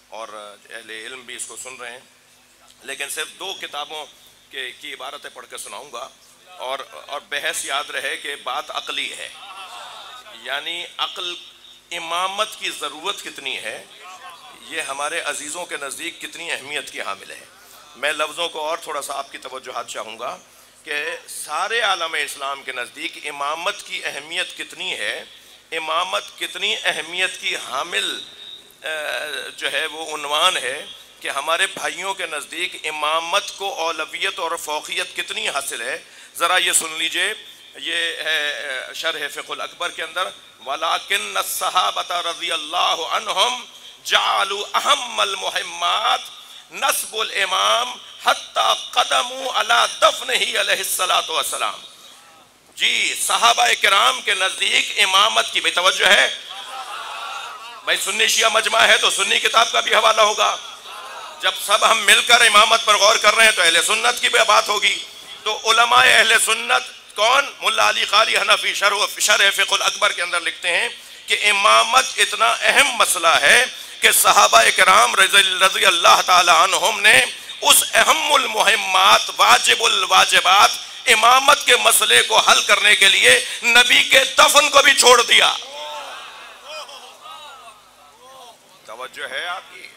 اور اہل علم بھی اس کو سن رہے ہیں، لیکن صرف دو کتابوں کے کی عبارتیں پڑھ کے سناؤں گا، اور اور بحث یاد رہے کہ بات عقلی ہے، یعنی عقل امامت کی ضرورت کتنی ہے، یہ ہمارے عزیزوں کے نزدیک کتنی اہمیت کی حامل ہے۔ میں لفظوں کو اور تھوڑا سا آپ کی توجہات چاہوں گا کہ سارے عالم اسلام کے نزدیک امامت کی اہمیت کتنی ہے، امامت کتنی اہمیت کی حامل جو ہے وہ عنوان ہے کہ ہمارے بھائیوں کے نزدیک امامت کو اولویت اور فوقیت کتنی حاصل ہے۔ ذرا یہ سن لیجئے، یہ ہے شرح فقہ الاکبر کے اندر، وَلَكِنَّ الصَّحَابَةَ رضی اللہ عنہم جعلوا اہم المہمات نصب الامام حتی قدموا علی دفنہ علیہ الصلاۃ والسلام۔ جی صحابہ کرام کے نزدیک امامت کی، بے توجہ ہے بھائی، سنی شیعہ مجمع ہے تو سنی کتاب کا بھی حوالہ ہوگا، جب سب ہم مل کر امامت پر غور کر رہے ہیں تو اہل سنت کی بھی بات ہوگی۔ تو علماء اہل سنت کون؟ ملا علی قاری حنفی شرح فقہ الاکبر کے اندر لکھتے ہیں کہ امامت اتنا اہم مسئلہ ہے کہ صحابہ کرام رضی اللہ تعالی عنہم نے اس اہم المہمات، واجب الواجبات، امامت کے مسئلے کو حل کرنے کے لیے نبی کے دفن کو بھی چھوڑ دیا۔ توجہ ہے آپ کی؟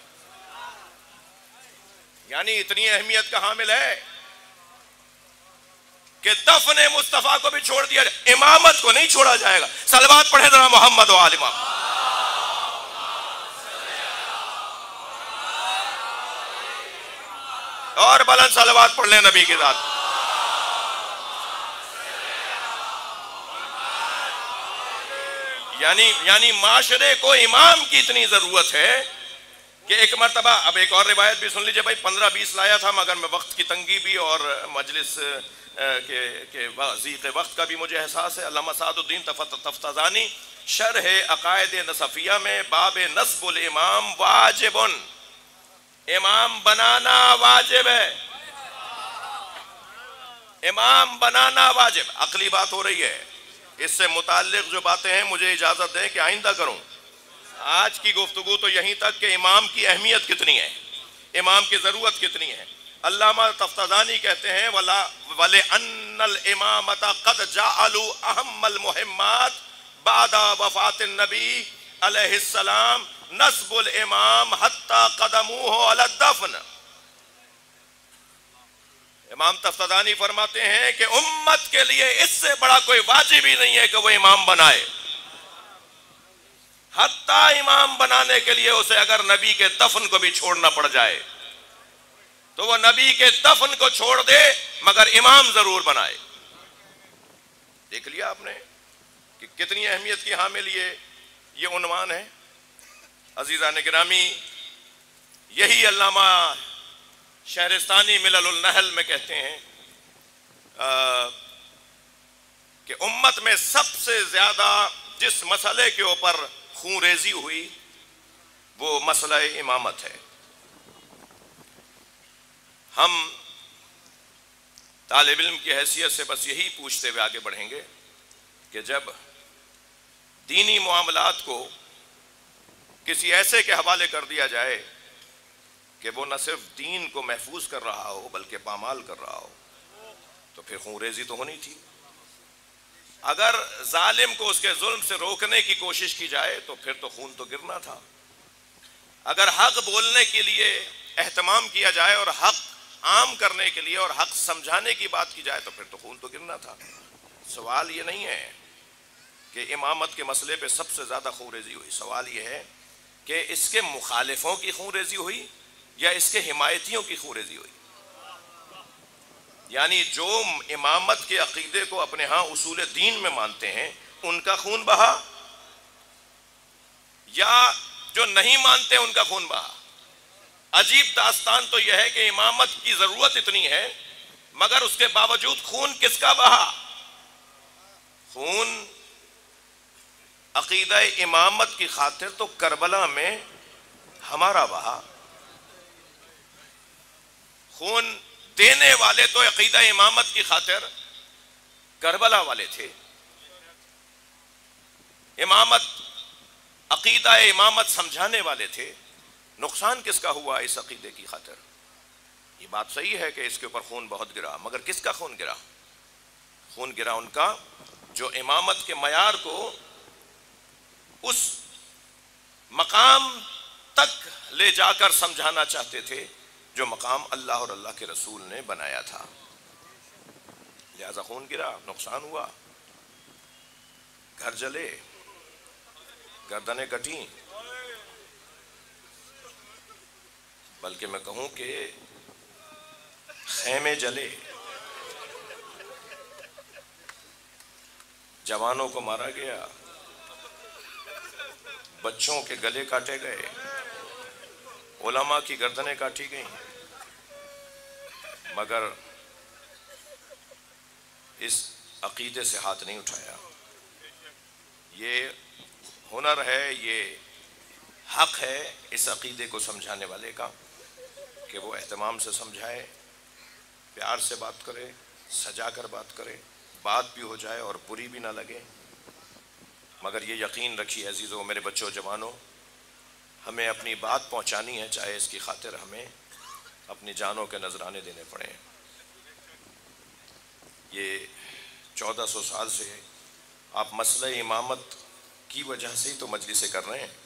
یعنی اتنی اہمیت کا حامل ہے کہ دفن مصطفیٰ کو بھی چھوڑ دیا جائے، امامت کو نہیں چھوڑا جائے گا۔ صلوات پڑھیں ذرا محمد و آل محمد۔ اور بلند صلوات پڑھ لیں نبی کی ذات۔ یعنی یعنی معاشرے کو امام کی اتنی ضرورت ہے کہ ایک مرتبہ، اب ایک اور روایت بھی سن لیجئے بھائی، پندرہ بیس لایا تھا مگر میں وقت کی تنگی بھی اور مجلس کے ضیق وقت کا بھی مجھے احساس ہے۔ علامہ سعد الدین تفتازانی شرح عقائد نصفیہ میں باب نصب الامام واجب، امام بنانا واجب ہے، امام بنانا واجب۔ عقلی بات ہو رہی ہے، اس سے متعلق جو باتیں ہیں مجھے اجازت دیں کہ آئندہ کروں۔ آج کی گفتگو تو یہیں تک کہ امام کی اہمیت کتنی ہے، امام کی ضرورت کتنی ہے۔ علامہ تفتازانی کہتے ہیں وَلِأَنَّ الْإِمَامَةَ قَدْ جَعَلُوا أَهَمَّ الْمُهِمَّاتِ بَعْدَ وفاة النبی علیہ السلام نصب الامام حتی قدموه علی الدفن۔ امام تفتازانی فرماتے ہیں کہ امت کے لیے اس سے بڑا کوئی واجب ہی نہیں ہے کہ وہ امام بنائے، حتیٰ امام بنانے کے لیے اسے اگر نبی کے دفن کو بھی چھوڑنا پڑ جائے تو وہ نبی کے دفن کو چھوڑ دے مگر امام ضرور بنائے۔ دیکھ لیا آپ نے کہ کتنی اہمیت کی حامل یہ یہ عنوان ہے۔ عزیزان گرامی، یہی علامہ شہرستانی ملل النحل میں کہتے ہیں کہ امت میں سب سے زیادہ جس مسئلے کے اوپر خون ریزی ہوئی وہ مسئلہ امامت ہے۔ ہم طالب علم کی حیثیت سے بس یہی پوچھتے ہوئے آگے بڑھیں گے کہ جب دینی معاملات کو کسی ایسے کے حوالے کر دیا جائے کہ وہ نہ صرف دین کو محفوظ کر رہا ہو بلکہ پامال کر رہا ہو تو پھر خون ریزی تو ہونی تھی۔ اگر ظالم کو اس کے ظلم سے روکنے کی کوشش کی جائے تو پھر تو خون تو گرنا تھا۔ اگر حق بولنے کے لیے اہتمام کیا جائے اور حق عام کرنے کے لیے اور حق سمجھانے کی بات کی جائے تو پھر تو خون تو گرنا تھا۔ سوال یہ نہیں ہے کہ امامت کے مسئلے پہ سب سے زیادہ خون ریزی ہوئی، سوال یہ ہے کہ اس کے مخالفوں کی خون ریزی ہوئی یا اس کے حمایتیوں کی خون ریزی ہوئی۔ یعنی جو امامت کے عقیدے کو اپنے ہاں اصول دین میں مانتے ہیں ان کا خون بہا یا جو نہیں مانتے ان کا خون بہا۔ عجیب داستان تو یہ ہے کہ امامت کی ضرورت اتنی ہے مگر اس کے باوجود خون کس کا بہا؟ خون عقیدہ امامت کی خاطر تو کربلا میں ہمارا بہا۔ خون دینے والے تو عقیدہ امامت کی خاطر کربلا والے تھے۔ امامت عقیدہ امامت سمجھانے والے تھے، نقصان کس کا ہوا اس عقیدے کی خاطر؟ یہ بات صحیح ہے کہ اس کے اوپر خون بہت گرا، مگر کس کا خون گرا؟ خون گرا ان کا جو امامت کے معیار کو اس مقام تک لے جا کر سمجھانا چاہتے تھے جو مقام اللہ اور اللہ کے رسول نے بنایا تھا۔ لہذا خون گرا، نقصان ہوا، گھر جلے، گردنیں کٹیں، بلکہ میں کہوں کہ خیمے جلے، جوانوں کو مارا گیا، بچوں کے گلے کاٹے گئے، علماء کی گردنیں کاٹی گئیں، مگر اس عقیدے سے ہاتھ نہیں اٹھایا۔ یہ ہنر ہے، یہ حق ہے اس عقیدے کو سمجھانے والے کا کہ وہ اہتمام سے سمجھائے، پیار سے بات کرے، سجا کر بات کرے، بات بھی ہو جائے اور بری بھی نہ لگے۔ مگر یہ یقین رکھیے عزیزو، میرے بچوں جوانوں، ہمیں اپنی بات پہنچانی ہے، چاہے اس کی خاطر ہمیں اپنی جانوں کے نذرانے دینے پڑیں۔ یہ چودہ سو سال سے آپ مسئلہ امامت کی وجہ سے ہی تو مجلسیں کر رہے ہیں۔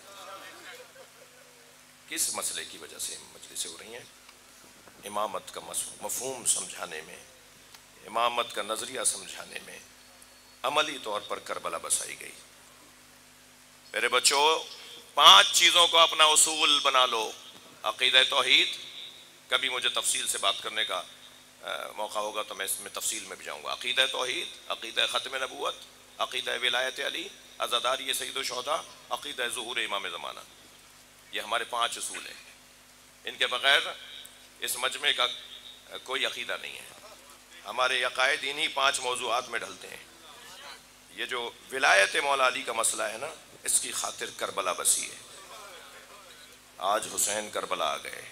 کس مسئلے کی وجہ سے مجلسیں ہو رہی ہیں؟ امامت کا مفہوم سمجھانے میں، امامت کا نظریہ سمجھانے میں، عملی طور پر کربلا بسائی گئی۔ میرے بچوں، پانچ چیزوں کو اپنا اصول بنا لو۔ عقیدہ توحید، کبھی مجھے تفصیل سے بات کرنے کا موقع ہوگا تو میں اس میں تفصیل میں بھی جاؤں گا۔ عقیدہ توحید، عقیدہ ختم نبوت، عقیدہ ولایت علی، عزاداری سید الشہداء، عقیدہ ظہور امام زمانہ۔ یہ ہمارے پانچ اصول ہیں، ان کے بغیر اس مجمع کا کوئی عقیدہ نہیں ہے۔ ہمارے عقائد انہی پانچ موضوعات میں ڈھلتے ہیں۔ یہ جو ولایت مولا علی کا مسئلہ ہے نا، اس کی خاطر کربلا بسی ہے۔ آج حسین کربلا آ گئے،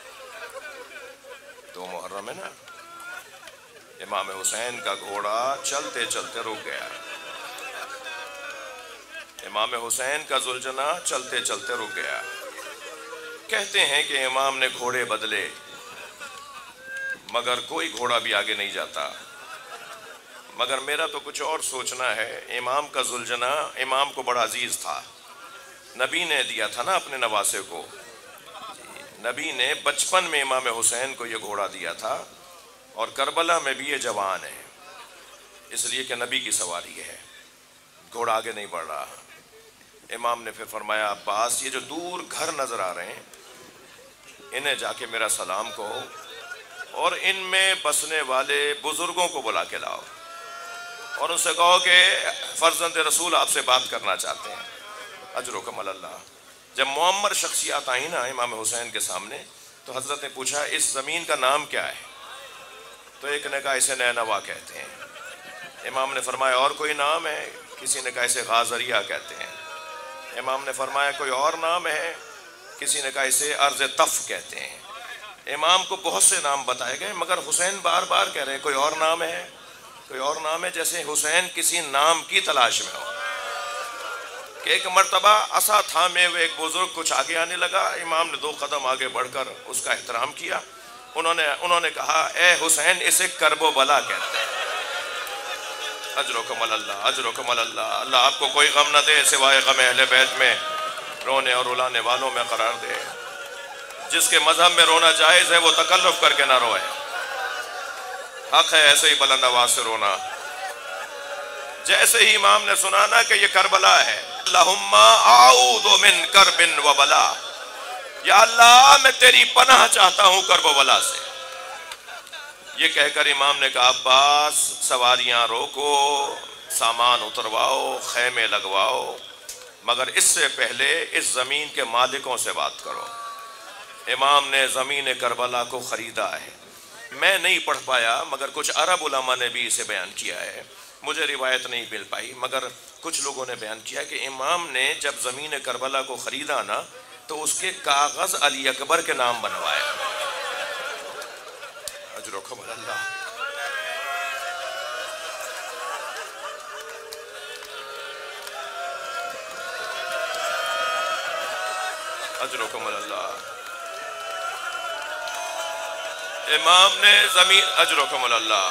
دو محرم ہے نا، امام حسین کا گھوڑا چلتے چلتے رک گیا، امام حسین کا ذوالجناح چلتے چلتے رک گیا۔ کہتے ہیں کہ امام نے گھوڑے بدلے، مگر کوئی گھوڑا بھی آگے نہیں جاتا۔ مگر میرا تو کچھ اور سوچنا ہے۔ امام کا ذوالجناح امام کو بڑا عزیز تھا، نبی نے دیا تھا نا اپنے نواسے کو، نبی نے بچپن میں امام حسین کو یہ گھوڑا دیا تھا، اور کربلا میں بھی یہ جوان ہے، اس لیے کہ نبی کی سواری ہے، گھوڑا آگے نہیں بڑھ رہا۔ امام نے پھر فرمایا، عباس، یہ جو دور گھر نظر آ رہے ہیں انہیں جا کے میرا سلام کہو، اور ان میں بسنے والے بزرگوں کو بلا کے لاؤ، اور ان سے کہو کہ فرزند رسول آپ سے بات کرنا چاہتے ہیں، اجرکم اللہ۔ جب معمر شخصیات آئیں نا امام حسین کے سامنے، تو حضرت نے پوچھا اس زمین کا نام کیا ہے؟ تو ایک نے کہا اسے نینوا کہتے ہیں۔ امام نے فرمایا اور کوئی نام ہے؟ کسی نے کہا اسے غازریہ کہتے ہیں۔ امام نے فرمایا کوئی اور نام ہے؟ کسی نے کہا اسے ارض طف کہتے ہیں۔ امام کو بہت سے نام بتائے گئے، مگر حسین بار بار کہہ رہے ہیں کوئی اور نام ہے، کوئی اور نام ہے، جیسے حسین کسی نام کی تلاش میں ہو۔ کہ ایک مرتبہ عصا تھامے ہوئے ایک بزرگ کچھ آگے آنے لگا، امام نے دو قدم آگے بڑھ کر اس کا احترام کیا، انہوں نے انہوں نے کہا اے حسین اسے کرب و بلا کہتے ہیں۔ اجرکم اللہ، اجرکم اللہ، اللہ آپ کو کوئی غم نہ دے سوائے غم اہل بیت میں رونے اور رلانے والوں میں قرار دے۔ جس کے مذہب میں رونا جائز ہے وہ تکلف کر کے نہ روئے، حق ہے ایسے ہی بلند آواز سے رونا۔ جیسے ہی امام نے سنا نا کہ یہ کربلا ہے، اللہم اعوذ من کرب و بلا، یا اللہ میں تیری پناہ چاہتا ہوں کرب و بلا سے۔ یہ کہہ کر امام نے کہا عباس سواریاں روکو، سامان اترواؤ، خیمے لگواؤ، مگر اس سے پہلے اس زمین کے مالکوں سے بات کرو۔ امام نے زمین کربلا کو خریدا ہے۔ میں نہیں پڑھ پایا، مگر کچھ عرب علماء نے بھی اسے بیان کیا ہے، مجھے روایت نہیں مل پائی، مگر کچھ لوگوں نے بیان کیا کہ امام نے جب زمین کربلا کو خریدا نا تو اس کے کاغذ علی اکبر کے نام بنوائے۔ اجرکم اللہ۔ اجرکم اللہ، امام نے زمین، اجرکم اللہ،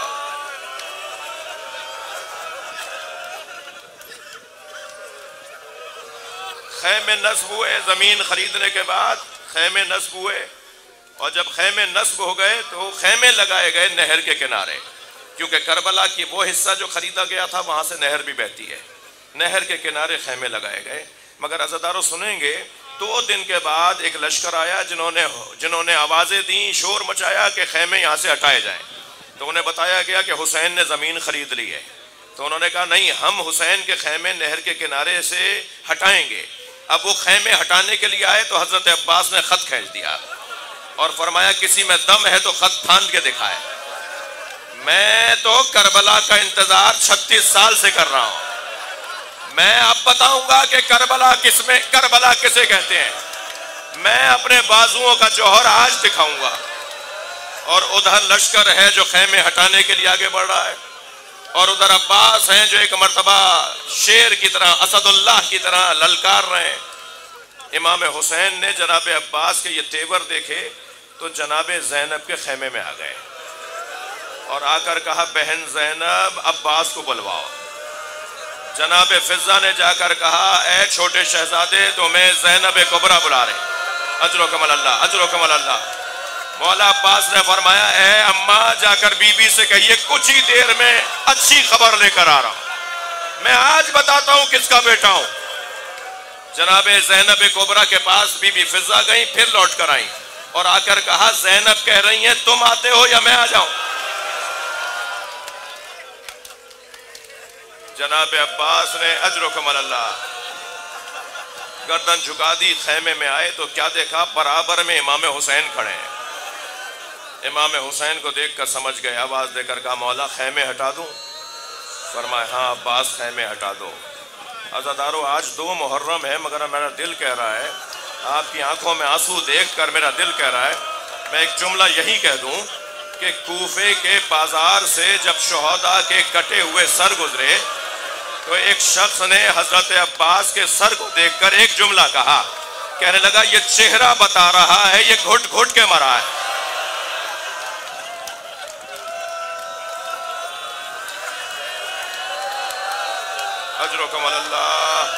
خیمے نصب ہوئے زمین خریدنے کے بعد، خیمے نصب ہوئے، اور جب خیمے نصب ہو گئے تو خیمے لگائے گئے نہر کے کنارے، کیونکہ کربلا کی وہ حصہ جو خریدا گیا تھا وہاں سے نہر بھی بہتی ہے، نہر کے کنارے خیمے لگائے گئے۔ مگر عزادارو سنیں گے، دو دن کے بعد ایک لشکر آیا جنہوں نے جنہوں نے آوازیں دیں، شور مچایا کہ خیمے یہاں سے ہٹائے جائیں، تو انہیں بتایا گیا کہ حسین نے زمین خرید لی ہے، تو انہوں نے کہا نہیں، ہم حسین کے خیمے نہر کے کنارے سے ہٹائیں گے۔ اب وہ خیمے ہٹانے کے لیے آئے تو حضرت عباس نے خط کھینچ دیا اور فرمایا کسی میں دم ہے تو خط پھاند کے دکھائے، میں تو کربلا کا انتظار چھتیس سال سے کر رہا ہوں، میں اب بتاؤں گا کہ کربلا کس میں کربلا کسے کہتے ہیں، میں اپنے بازوؤں کا جوہر آج دکھاؤں گا۔ اور ادھر لشکر ہے جو خیمے ہٹانے کے لیے آگے بڑھ رہا ہے، اور ادھر عباس ہیں جو ایک مرتبہ شیر کی طرح، اسد اللہ کی طرح للکار رہے ہیں۔ امام حسین نے جناب عباس کے یہ تیور دیکھے تو جناب زینب کے خیمے میں آ گئے اور آ کر کہا بہن زینب عباس کو بلواؤ۔ جناب فضہ نے جا کر کہا اے چھوٹے شہزادے تمہیں زینب کبریٰ بلا رہے، اجرکم اللہ، اجرکم اللہ۔ مولا عباس نے فرمایا اے اماں جا کر بی بی سے کہیے کچھ ہی دیر میں اچھی خبر لے کر آ رہا ہوں، میں آج بتاتا ہوں کس کا بیٹا ہوں۔ جناب زینب کبریٰ کے پاس بی بی فضہ گئیں، پھر لوٹ کر آئیں اور آ کر کہا زینب کہہ رہی ہیں تم آتے ہو یا میں آ جاؤں؟ جناب عباس نے اجرکم اللہ گردن جھکا دی، خیمے میں آئے تو کیا دیکھا، برابر میں امام حسین کھڑے ہیں۔ امام حسین کو دیکھ کر سمجھ گئے، آواز دے کر کہا مولا خیمے ہٹا دوں؟ فرمایا ہاں عباس خیمے ہٹا دو۔ عزادارو آج دو محرم ہے مگر میرا دل کہہ رہا ہے، آپ کی آنکھوں میں آنسو دیکھ کر میرا دل کہہ رہا ہے، میں ایک جملہ یہی کہہ دوں کہ کوفے کے بازار سے جب شہداء کے کٹے ہوئے سر گزرے تو ایک شخص نے حضرت عباس کے سر کو دیکھ کر ایک جملہ کہا، کہنے لگا یہ چہرہ بتا رہا ہے یہ گھٹ گھٹ کے مرا ہے۔ اجرکم اللہ،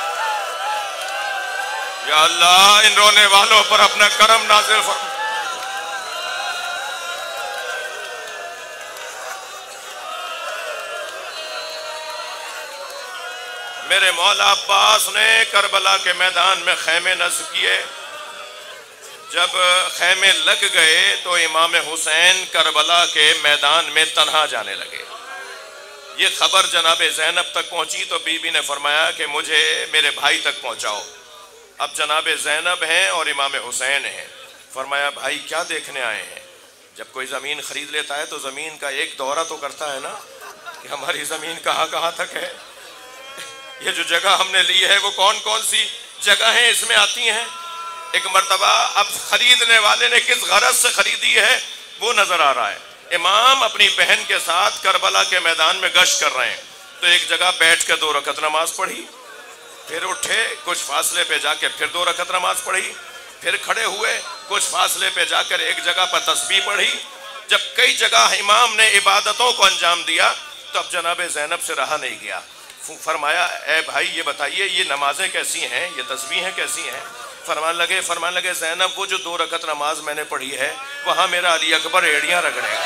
یا اللہ ان رونے والوں پر اپنا کرم نازل فرما۔ میرے مولا عباس نے کربلا کے میدان میں خیمے نصب کیے، جب خیمے لگ گئے تو امام حسین کربلا کے میدان میں تنہا جانے لگے۔ یہ خبر جناب زینب تک پہنچی تو بی بی نے فرمایا کہ مجھے میرے بھائی تک پہنچاؤ۔ اب جناب زینب ہیں اور امام حسین ہیں، فرمایا بھائی کیا دیکھنے آئے ہیں؟ جب کوئی زمین خرید لیتا ہے تو زمین کا ایک دورہ تو کرتا ہے نا کہ ہماری زمین کہاں کہاں تک ہے، یہ جو جگہ ہم نے لی ہے وہ کون کون سی جگہیں اس میں آتی ہیں۔ ایک مرتبہ اب خریدنے والے نے کس غرض سے خریدی ہے وہ نظر آ رہا ہے۔ امام اپنی بہن کے ساتھ کربلا کے میدان میں گشت کر رہے ہیں تو ایک جگہ بیٹھ کے دو رکعت نماز پڑھی، پھر اٹھے کچھ فاصلے پہ جا کے پھر دو رکعت نماز پڑھی، پھر کھڑے ہوئے کچھ فاصلے پہ جا کر ایک جگہ پر تسبیح پڑھی۔ جب کئی جگہ امام نے عبادتوں کو انجام دیا تو اب جناب زینب سے رہا نہیں گیا، فرمایا اے بھائی یہ بتائیے یہ نمازیں کیسی ہیں، یہ تسبیحیں کیسی ہیں؟ فرمان لگے فرمان لگے زینب وہ جو دو رکعت نماز میں نے پڑھی ہے وہاں میرا علی اکبر ایڑیاں رگڑے گا۔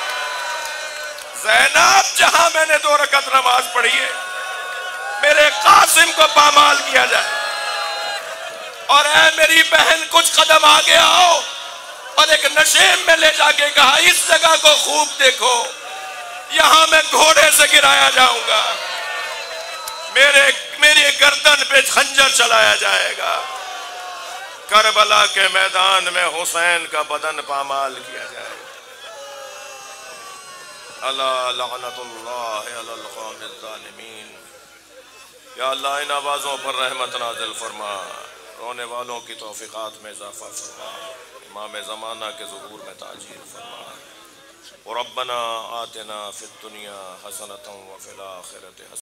زینب جہاں میں نے دو رکعت نماز پڑھی ہے میرے قاسم کو پامال کیا جائے، اور اے میری بہن کچھ قدم آگے آؤ، اور ایک نشیم میں لے جا کے کہا اس جگہ کو خوب دیکھو، یہاں میں گھوڑے سے گرایا جاؤں گا، میرے میری گردن پہ خنجر چلایا جائے گا، کربلا کے میدان میں حسین کا بدن پامال کیا جائے گا۔ اللہ لعنت اللہ علی القوم الظالمین۔ یا اللہ ان آوازوں پر رحمت نازل فرما، رونے والوں کی توفیقات میں اضافہ فرما، امام زمانہ کے ظہور میں تاجیل فرما۔ ربنا آتنا فی الدنیا حسنۃ وفی الآخرۃ حسنۃ